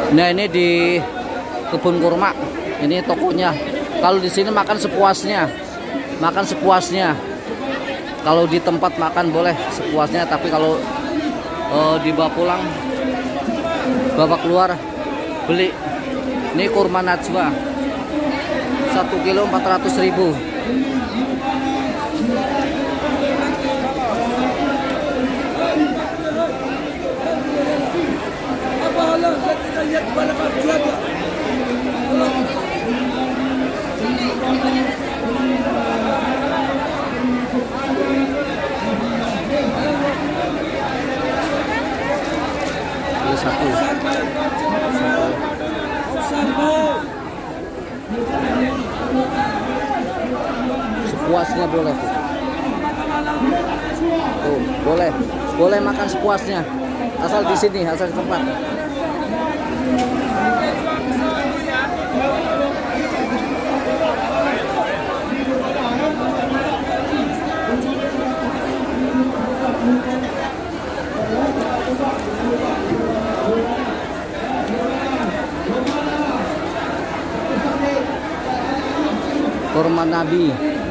Nah, ini di kebun kurma. Ini tokonya. Kalau di sini makan sepuasnya. Makan sepuasnya. Kalau di tempat makan boleh sepuasnya, tapi kalau dibawa pulang, bawa keluar beli. Ini kurma najwa. 1 kilo 400.000. Ini satu. Sepuasnya boleh tuh. Tuh, boleh makan sepuasnya. Asal di sini, asal di tempat. Kurma Nabi.